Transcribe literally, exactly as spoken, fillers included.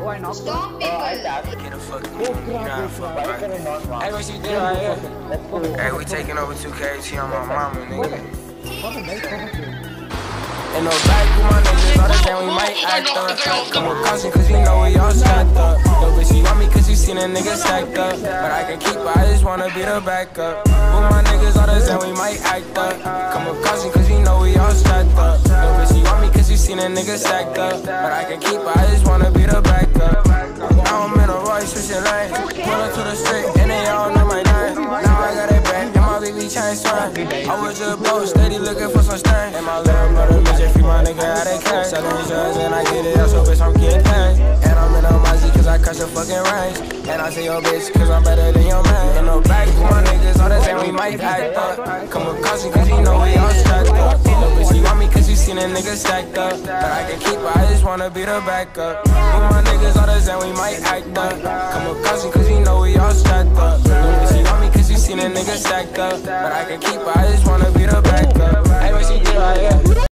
why not? Stop Uh, I people. tapped. Get a fucking This you ground know, is fuck, right right? there in North Rock. Hey, what you do right here? Let's go. Hey, we taking over two K T on my mama, nigga. Fucking make something. In the back with my niggas, all the time we might act up. Come with caution, cause you know we all stacked up. Yo, bitch, you want me cause you seen a nigga stacked up. But I can keep her, I just wanna be the backup. With my niggas, all the time we might act up. Come with caution, cause you know we all stacked up. Yo, bitch, you want me cause you seen a nigga stacked up. But I can keep her, I just wanna be the backup. Now I'm in a Royce, switching lanes. Pull up to the street, and they all know my name. Now I got it back, and my baby chain swag. I was just broke, steady looking for some stain. And my little brother, bitch, if you my nigga out of cash. Selling insurance and I get it out, so bitch, I'm getting paid. And I'm in a Mazzy cause I crush the fucking range. And I say yo bitch cause I'm better than your man. In the back with my niggas, all the time we might act up. Come with caution cause you know we all stacked up. Yo bitch, you want me cause you seen a nigga stacked up. But I can keep her, I just wanna be the backup. With my niggas, all the time we might act up. Come with caution cause you know we all stacked up. Yo bitch, you want me cause you seen a nigga stacked up. But I can keep her, I just wanna be the backup. Hey, what she do right here?